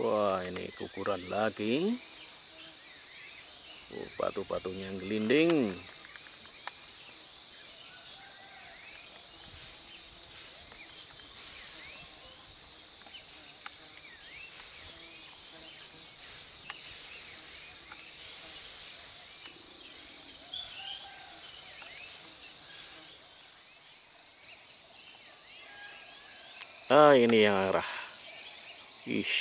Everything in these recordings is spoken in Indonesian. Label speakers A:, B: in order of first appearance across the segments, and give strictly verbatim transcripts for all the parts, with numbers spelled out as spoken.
A: Wah, ini kukuran lagi. Oh, batu-batunya gelinding. Ah, ini yang arah. Ih.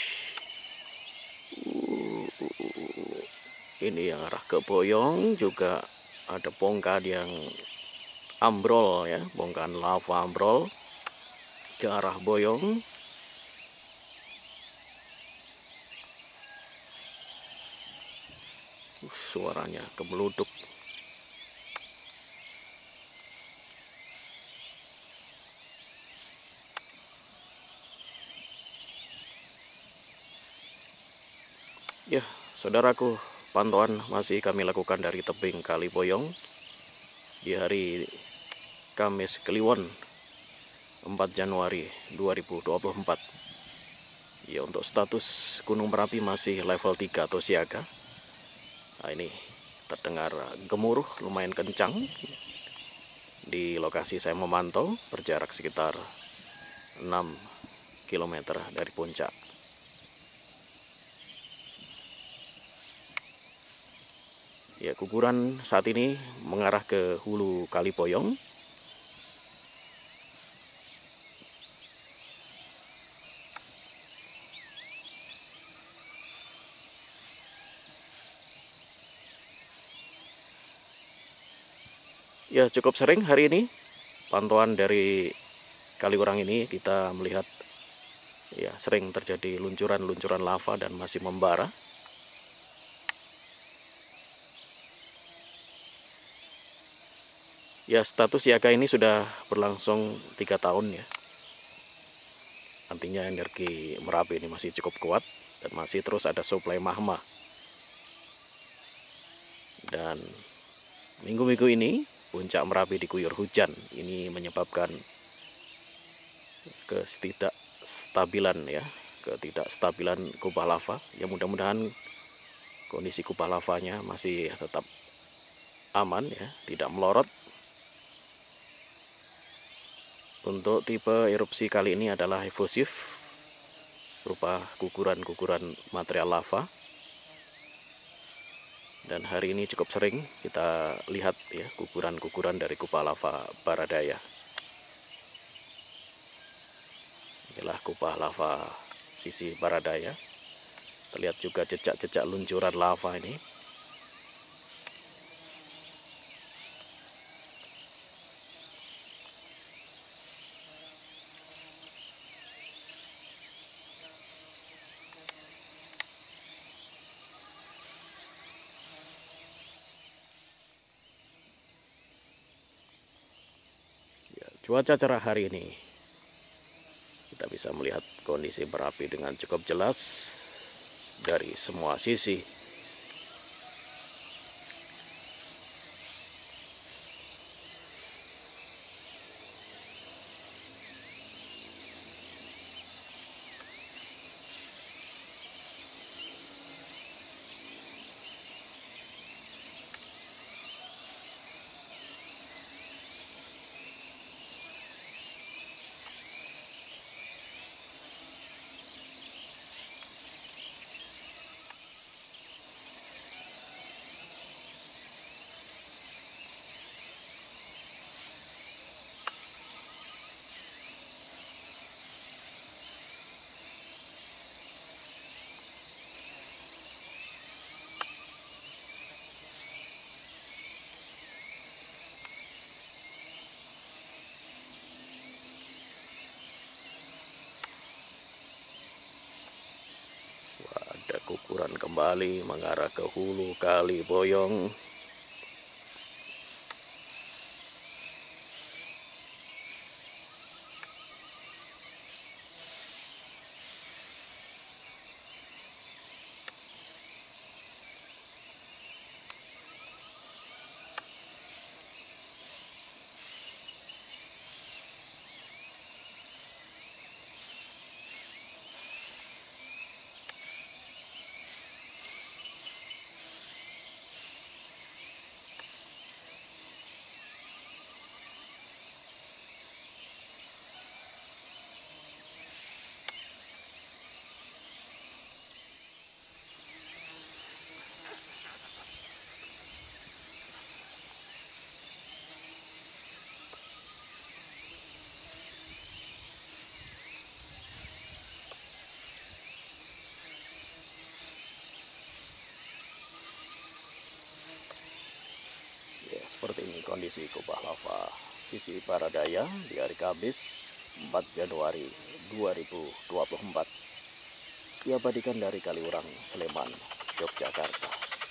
A: Uh, ini yang arah ke Boyong juga ada bongkahan yang ambrol ya, bongkahan lava ambrol ke arah Boyong. Uh, suaranya kemeluduk. Ya, saudaraku, pantauan masih kami lakukan dari tebing Kali Boyong di hari Kamis Kliwon empat Januari dua ribu dua puluh empat. Ya, untuk status Gunung Merapi masih level tiga atau siaga. Nah, ini terdengar gemuruh lumayan kencang di lokasi saya memantau, berjarak sekitar enam kilometer dari puncak. Ya, guguran saat ini mengarah ke hulu Kali Boyong. Ya, cukup sering hari ini pantauan dari Kaliurang ini kita melihat ya sering terjadi luncuran-luncuran lava dan masih membara. Ya, status siaga ini sudah berlangsung tiga tahun ya. Artinya energi Merapi ini masih cukup kuat dan masih terus ada suplai magma. Dan minggu-minggu ini puncak Merapi diguyur hujan. Ini menyebabkan ketidakstabilan ya, ketidakstabilan kubah lava. Ya, mudah-mudahan kondisi kubah lavanya masih tetap aman ya, tidak melorot. Untuk tipe erupsi kali ini adalah efusif, berupa guguran-guguran material lava. Dan hari ini cukup sering kita lihat ya guguran-guguran dari kubah lava Baradaya. Inilah kubah lava sisi Baradaya. Terlihat juga jejak-jejak luncuran lava ini. Ya, cuaca cerah hari ini. Kita bisa melihat kondisi Merapi dengan cukup jelas dari semua sisi. Ada guguran kembali mengarah ke hulu Kali Boyong. kondisi kubah lava sisi Baradaya di hari Kamis empat Januari dua ribu dua puluh empat diabadikan dari Kaliurang, Sleman, Yogyakarta.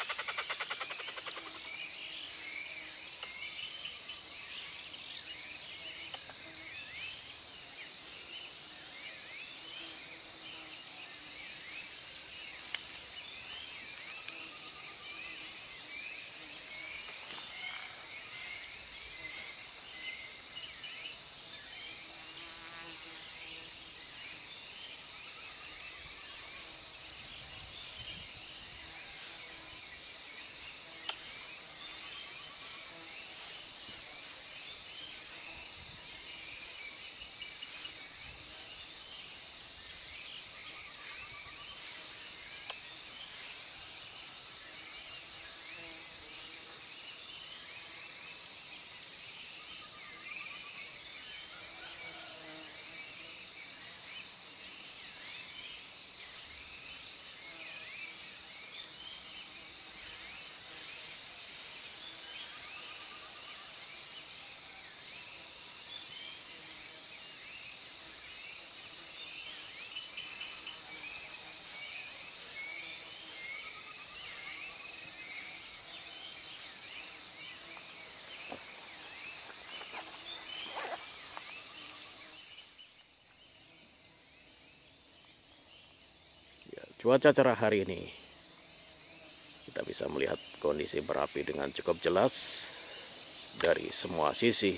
A: Cuaca cerah hari ini, kita bisa melihat kondisi berapi dengan cukup jelas dari semua sisi.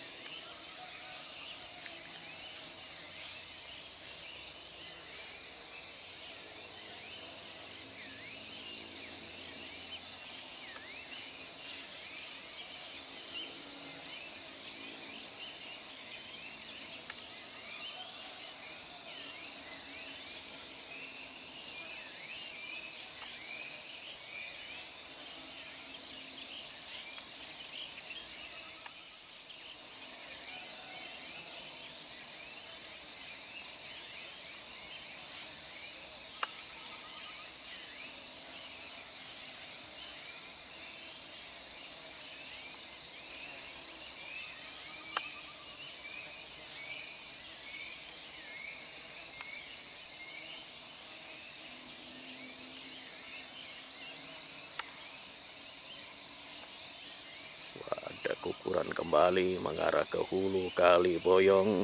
A: Ada kukuran kembali mengarah ke hulu Kali Boyong.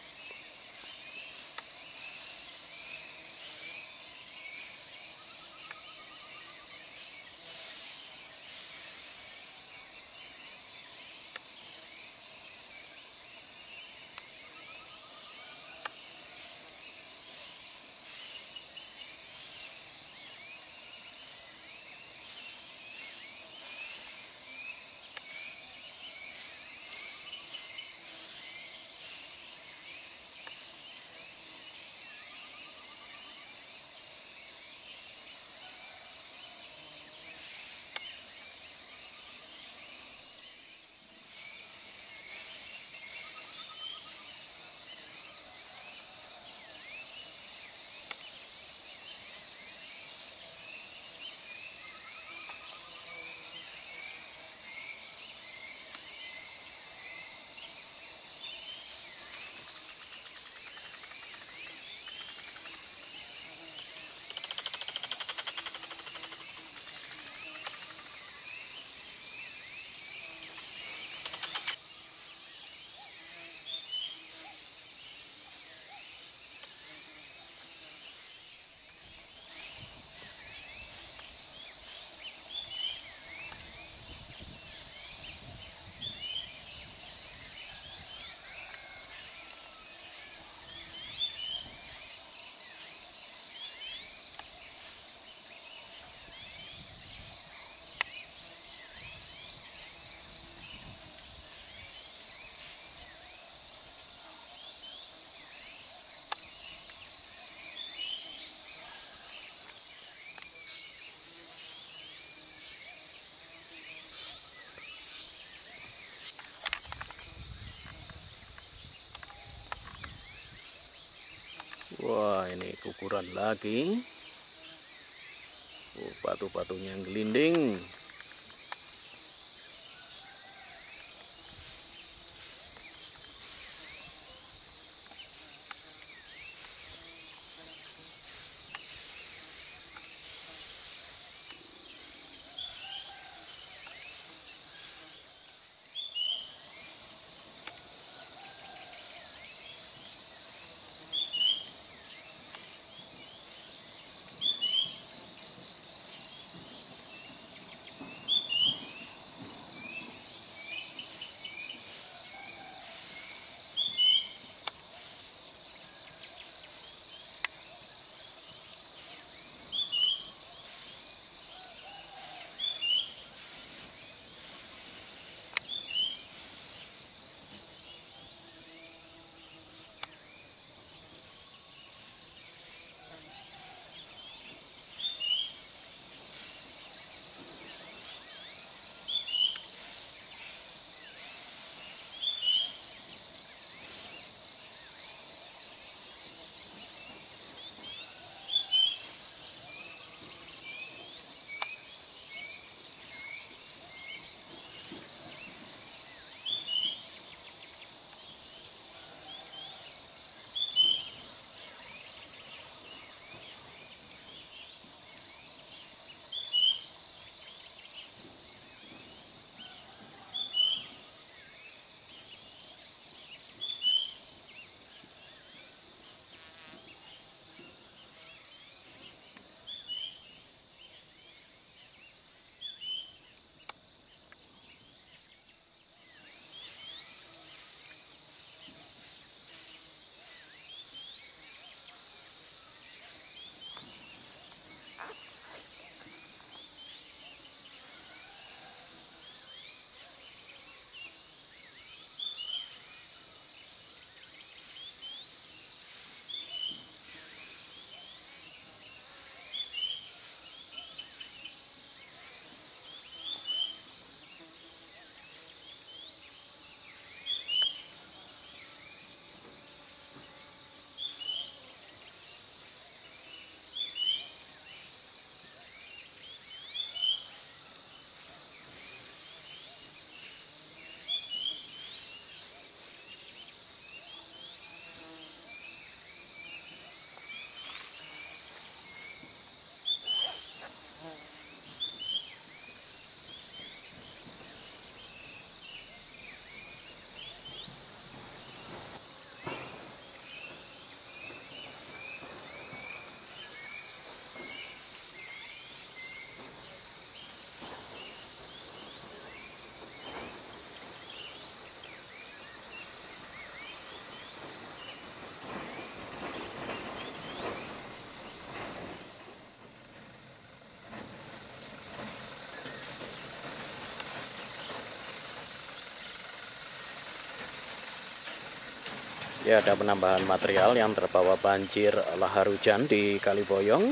A: Wah, ini kukuran lagi. Oh, batu-batunya yang gelinding. Ya, ada penambahan material yang terbawa banjir lahar hujan di Kaliboyong.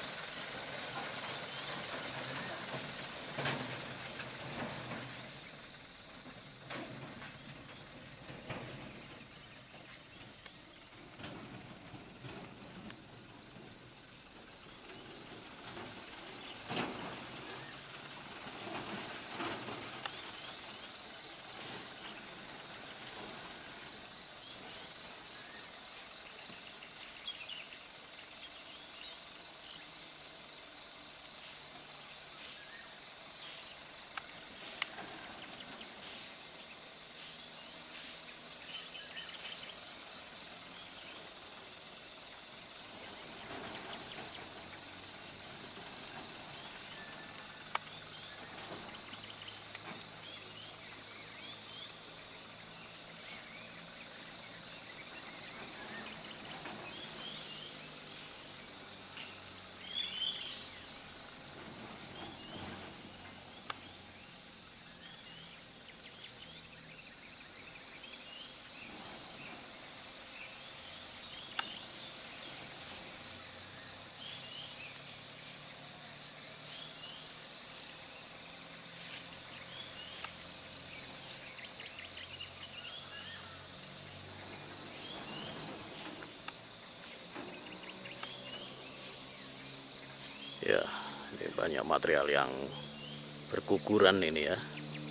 A: Ya, ini banyak material yang berguguran ini ya.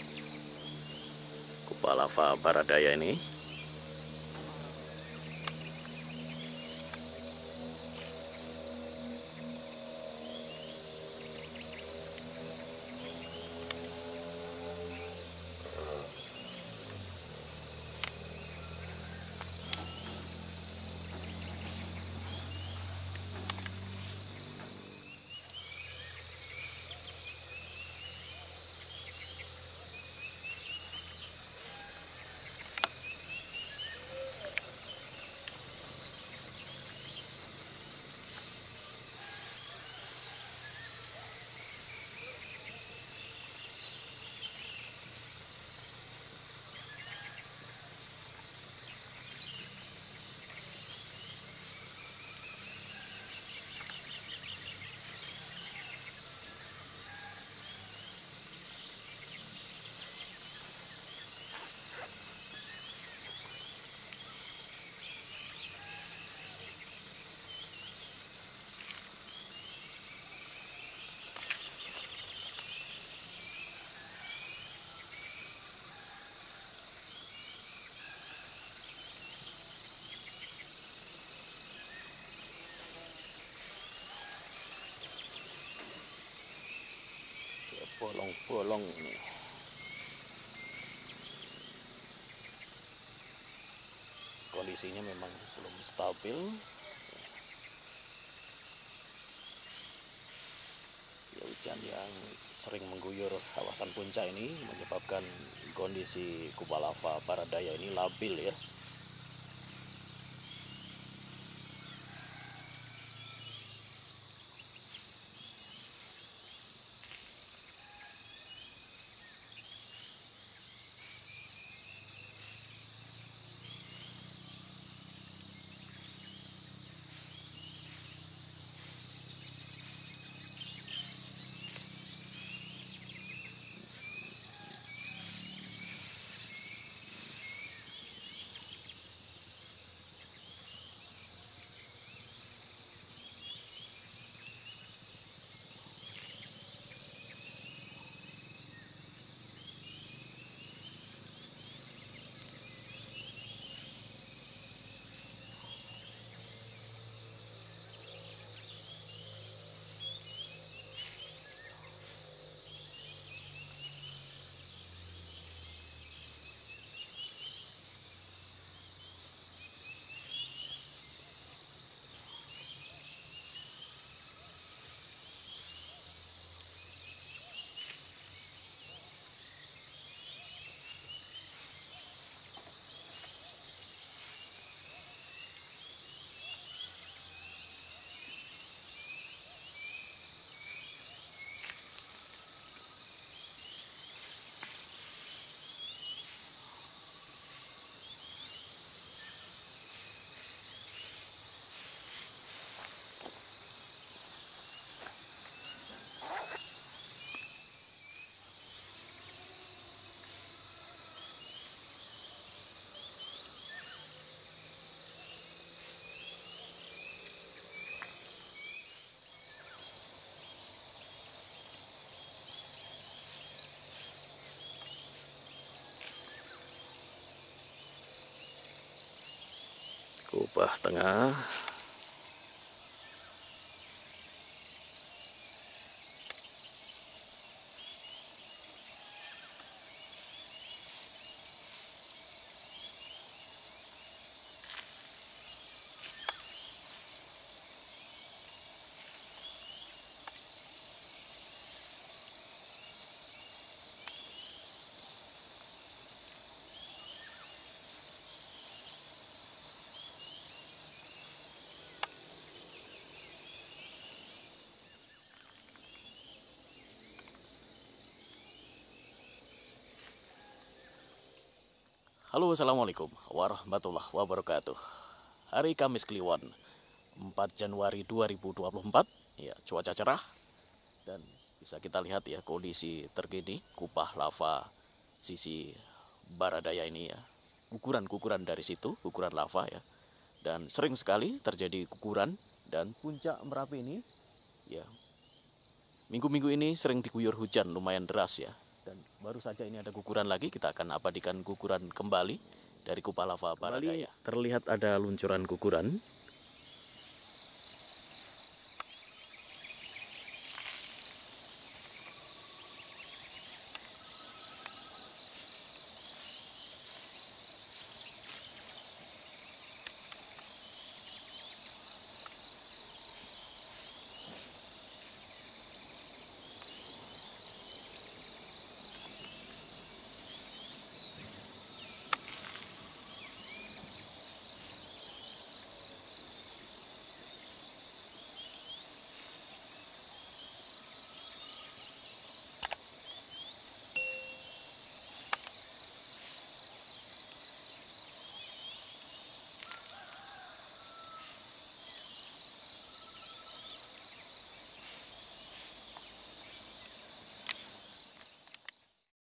A: Kubah lava Baradaya ini. Bolong-bolong ini. Kondisinya memang belum stabil. Ya, hujan yang sering mengguyur kawasan puncak ini menyebabkan kondisi kubah lava Baradaya ini labil ya. Kubah tengah. Halo, assalamualaikum warahmatullahi wabarakatuh. Hari Kamis Kliwon, empat Januari dua ribu dua puluh empat. Ya, cuaca cerah dan bisa kita lihat ya kondisi terkini kubah lava sisi barat daya ini ya. Guguran-guguran dari situ, guguran lava ya. Dan sering sekali terjadi guguran dan puncak Merapi ini ya. Minggu-minggu ini sering diguyur hujan lumayan deras ya. Dan baru saja ini ada guguran lagi, kita akan abadikan guguran kembali dari kubah lava barat daya. Terlihat ada luncuran guguran